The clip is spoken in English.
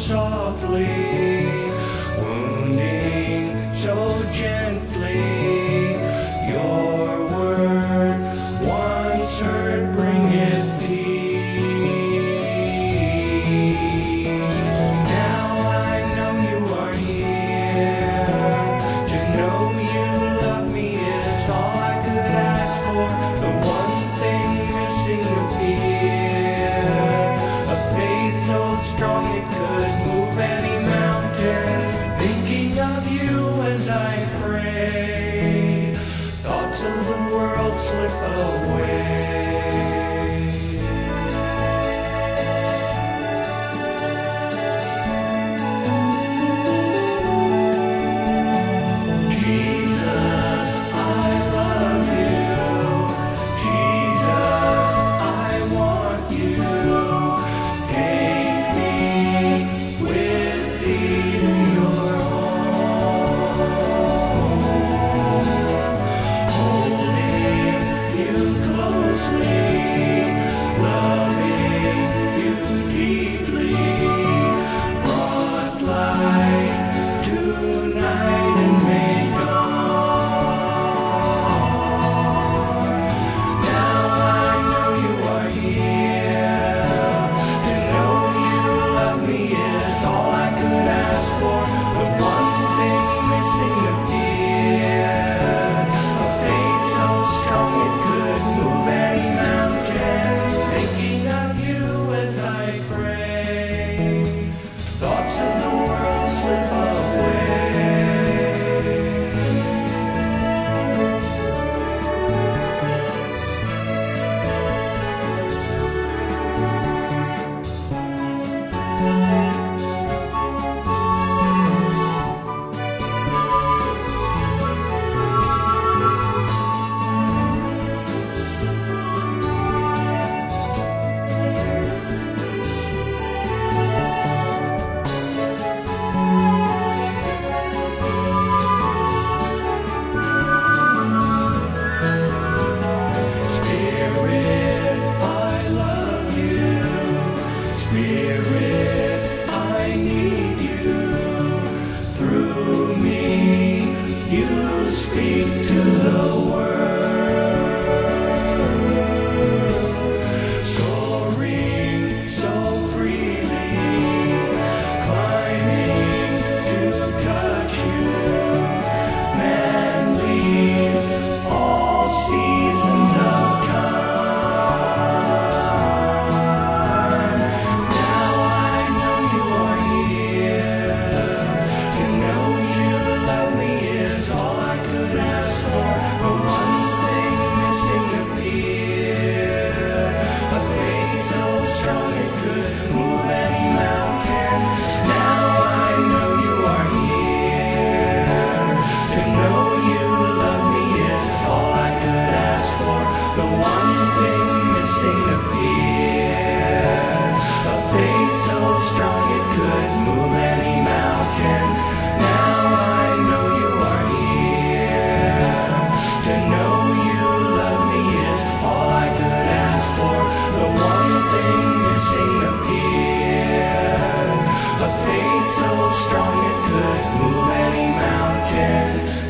softly, wounding so gently. Your word, once heard, bring it peace. Now I know you are here. To know you love me is all I could ask for. The one thing missing appeared, a faith so strong it could move any mountain. Thinking of you as I pray, thoughts of the world slip away. Thoughts of the world slip Spirit, I need you. Through me, you speak to the world. Soaring so freely, climbing to touch you. Man leaves all seasons of time. Strong it could move any mountains. Now I know you are here. To know you love me is all I could ask for. The one thing missing appeared, a faith so strong it could move any mountain.